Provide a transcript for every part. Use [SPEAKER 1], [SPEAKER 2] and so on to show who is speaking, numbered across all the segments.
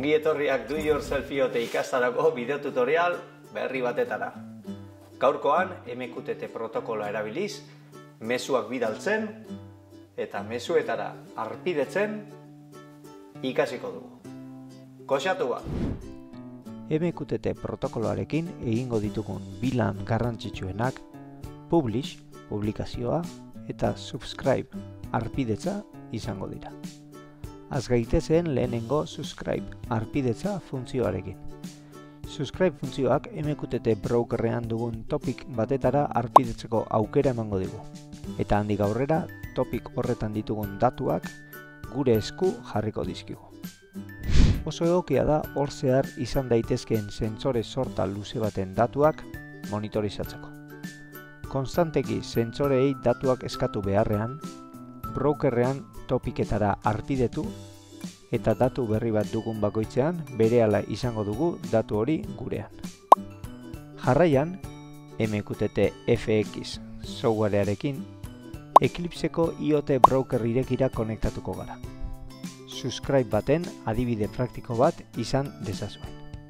[SPEAKER 1] Ongi etorriak Do Yourself IoT ikastarako bideotutorial berri batetara. Gaurkoan MQTT protokoloa erabiliz, mezuak bidaltzen eta mezuetara harpidetzen ikasiko dugu. Koxatu bat!
[SPEAKER 2] MQTT protokoloarekin egingo ditugun bi lan garrantzitsuenak publish, publikazioa, eta subscribe, harpidetza izango dira. Az gaitezen lehenengo subscribe, harpidetza funtzioarekin. Subscribe funtzioak MQTT brokerrean dugun topic batetara harpidetzeko aukera emango digu. Eta handik aurrera, topic horretan ditugun datuak gure esku jarriko dizkigu. Oso egokia da hor zehar izan daitezkeen sentsore sorta luze baten datuak monitorizatzeko. Konstanteki sentsoreei datuak eskatu beharrean, brokerrean topiketara harpidetu eta datu berri bat dugun bakoitzean berehala izango dugu datu hori gurean. Jarraian, MQTT FX softwarearekin Eclipseko IoT broker irekira konektatuko gara. Subscribe baten adibide praktiko bat izan dezazuen.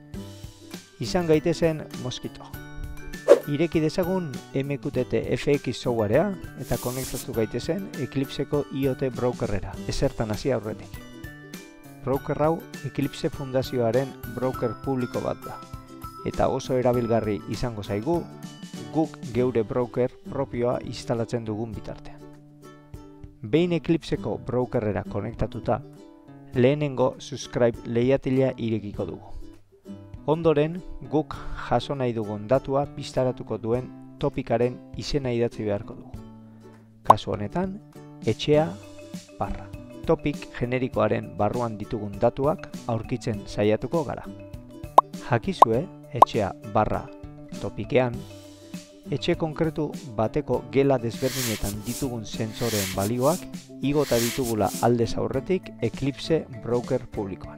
[SPEAKER 2] Izan gaitezen Mosquito. Ireki dezagun MQTT FX softwarea eta konektatu gaitezen Eclipseko IoT brokerrera, ezertan hasi aurretik. Broker hau Eclipse fundazioaren broker publiko bat da, eta oso erabilgarri izango zaigu guk geure broker propioa instalatzen dugun bitartean. Behin Eclipseko brokerrera konektatuta, lehenengo subscribe leihatila irekiko dugu. Ondoren, guk jaso nahi dugun datua pistaratuko duen topikaren izena idatzi beharko dugu. Kasu honetan, etxea barra. Topik generikoaren barruan ditugun datuak aurkitzen saiatuko gara. Jakizue, etxea barra topikean, etxe konkretu bateko gela desberdinetan ditugun sentsoreen balioak igota ditugula aldez aurretik Eclipse broker publikoan.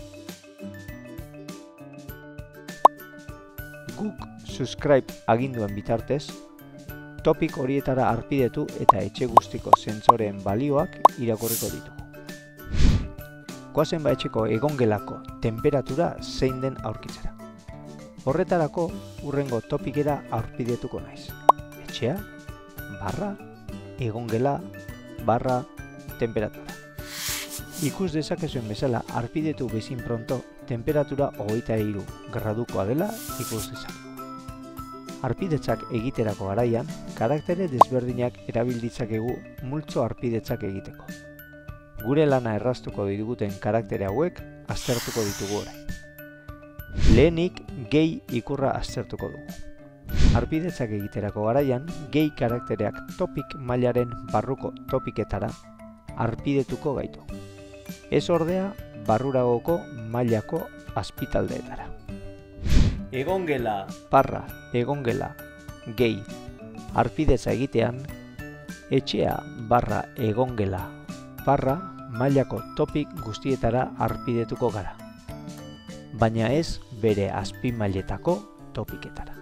[SPEAKER 2] Guk subscribe aginduen bitartez, topik horietara harpidetu eta etxe guztiko sentsoreen balioak irakurriko ditugu. Goazen etxeko egongelako temperatura zein den aurkitzera. Horretarako hurrengo topikera harpidetuko naiz. Etxea, barra, egongela, barra, temperatura. Ikus dezakezuen bezala harpidetu bezin pronto temperatura 23 gradukoa dela ikus dezakegu. Harpidetzak egiterako garaian, karaktere desberdinak erabilditzakegu multzo harpidetzak egiteko. Gure lana erraztuko diguten karaktere hauek aztertuko ditugu orain. Lehenik, gehi ikurra aztertuko dugu. Harpidetzak egiterako garaian, gehi karaktereak topik mailaren barruko topiketara harpidetuko gaitu. Ez ordea, barruragoko mailako azpitaldeetara. Egongela, barra, egongela, gehi, harpidetza egitean, etxea, barra, egongela, barra, mailako topik guztietara harpidetuko gara. Baina ez bere azpimailetako topiketara.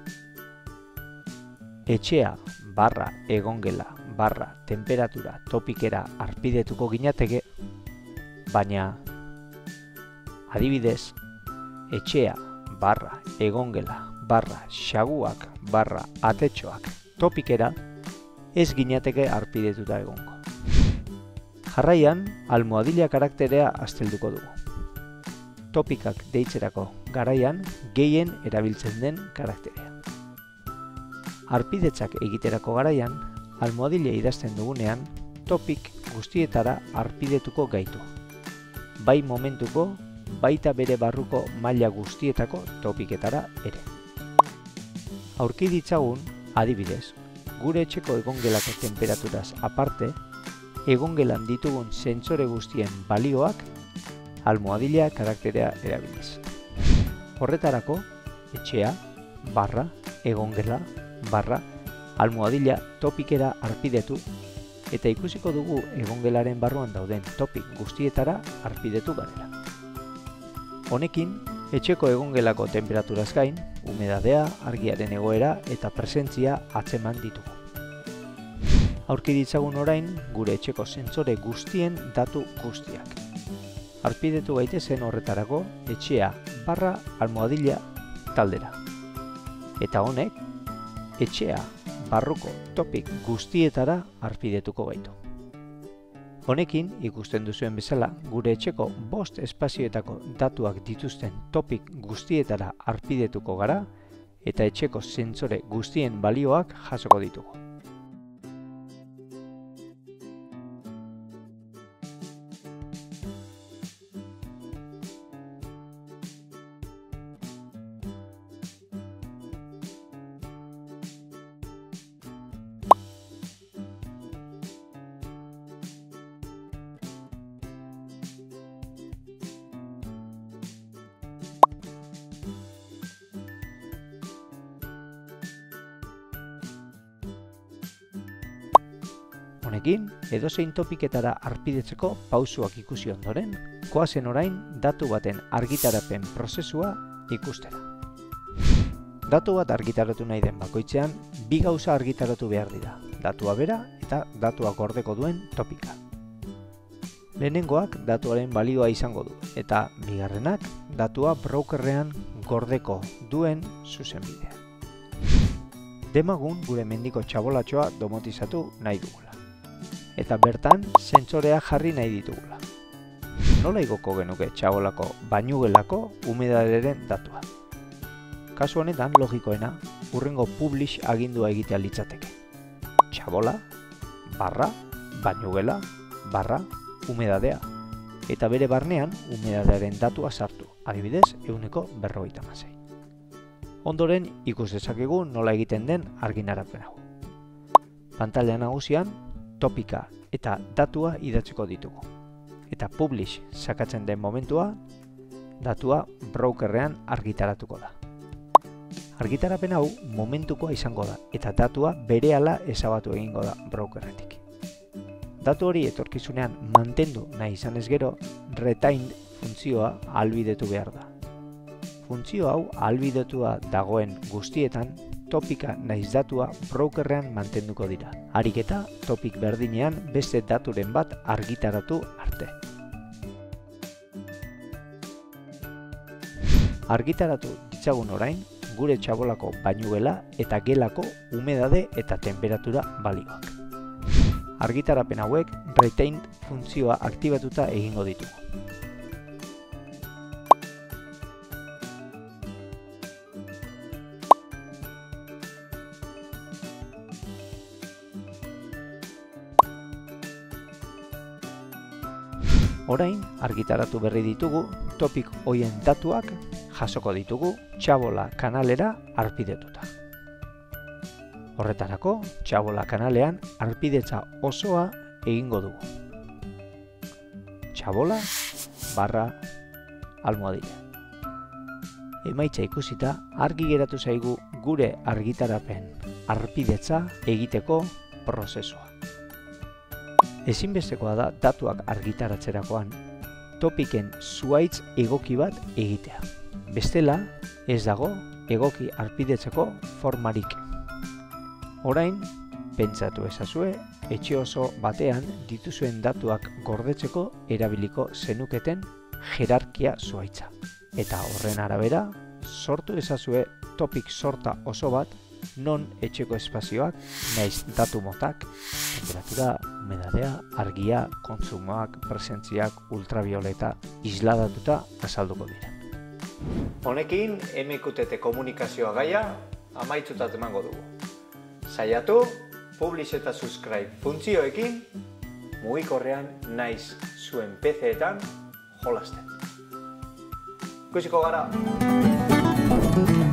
[SPEAKER 2] Etxea, barra, egongela, barra, temperatura topikera harpidetuko ginateke, baina, adibidez, etxea, barra, egongela, barra, xaguak, barra, atetxoak topikera ez ginateke harpidetuta egongo. Jarraian, almohadilla karakterea aztelduko dugu. Topikak deitzerako garaian gehien erabiltzen den karakterea. Harpidetzak egiterako garaian, almohadilla idazten dugunean, topik guztietara harpidetuko gaitu. Bai momentuko, baita bere barruko maila guztietako topiketara ere. Aurki ditzagun, adibidez, gure etxeko egongelako temperaturaz aparte, egongelan ditugun sentsore guztien balioak almohadilla karakterea erabiliz. Horretarako, etxea, barra, egongela, barra, almohadilla topikera harpidetu eta ikusiko dugu egongelaren barruan dauden topik guztietara harpidetu garela. Honekin, etxeko egongelako temperaturaz gain, humedadea, argiaren egoera eta presentzia atzeman ditugu. Aurki ditzagun orain gure etxeko sentsore guztien datu guztiak. Arpidetu gaitezen horretarako etxea /almohadilla taldera. Eta honek, etxea barruko topik guztietara arpidetuko gaitu. Honekin, ikusten duzuen bezala, gure etxeko 5 espazioetako datuak dituzten topik guztietara arpidetuko gara eta etxeko sentsore guztien balioak jasoko ditugu. Honekin, edozein topiketara arpidetzeko pausuak ikusi ondoren, goazen orain datu baten argitarapen prozesua ikustera. Datu bat argitaratu nahi den bakoitzean, 2 gauza argitaratu behar dira, datua bera eta datua gordeko duen topika. Lehenengoak datuaren balioa izango du, eta bigarrenak datua brokerrean gordeko duen zuzenbidea. Demagun gure mendiko txabolatxoa domotizatu nahi dugula. Eta bertan sentsoreak jarri nahi ditugula. Nola igoko genuke txabolako bainugelako umedaderen datua? Kasu honetan logikoena, hurrengo publish agindua egitea litzateke. Txabola, bainugela, umedadea. Eta bere barnean umedadearen datua sartu, adibidez 156. Ondoren ikus dezakegu nola egiten den arginarapen hau. Pantaila nagusian, topika eta datua idatziko ditugu. Eta publish sakatzen den momentua, datua brokerrean argitaratuko da. Argitarapen hau momentukoa izango da eta datua berehala ezabatu egingo da brokerretik. Datu hori etorkizunean mantendu nahi izanez gero, retain funtzioa ahalbidetu behar da. Funtzio hau ahalbidetua dagoen guztietan, topika naiz datua brokerrean mantenduko dira. Ariketa topik berdinean beste daturen bat argitaratu arte. Argitaratu ditzagun orain gure txabolako bainugela eta gelako umedade eta temperatura balioak. Argitarapen hauek retain funtzioa aktibatuta egingo ditugu. Orain, argitaratu berri ditugu, topik hoien datuak jasoko ditugu txabola kanalera arpidetuta. Horretarako, txabola kanalean arpidetza osoa egingo dugu. Txabola /almohadilla. Emaitza ikusita, argi geratu zaigu gure argitarapen arpidetza egiteko prozesua. Ezinbestekoa da datuak argitaratzerakoan topiken zuhaitz egoki bat egitea. Bestela, ez dago egoki arpidetzeko formarik. Orain, pentsatu ezazue, etxe oso batean dituzuen datuak gordetzeko erabiliko zenuketen jerarkia zuhaitza. Eta horren arabera, sortu ezazue topik sorta oso bat non etxeko espazioak, naiz datu motak, temperatura, umedadea, argia, kontsumoak, presentziak, ultravioleta, isladatuta azalduko dira.
[SPEAKER 1] Honekin, MQTT komunikazioa gaia amaitzutat emango dugu. Saiatu, publish eta subscribe funtzioekin, mugikorrean naiz zuen PC-etan jolasten. Ikusiko gara!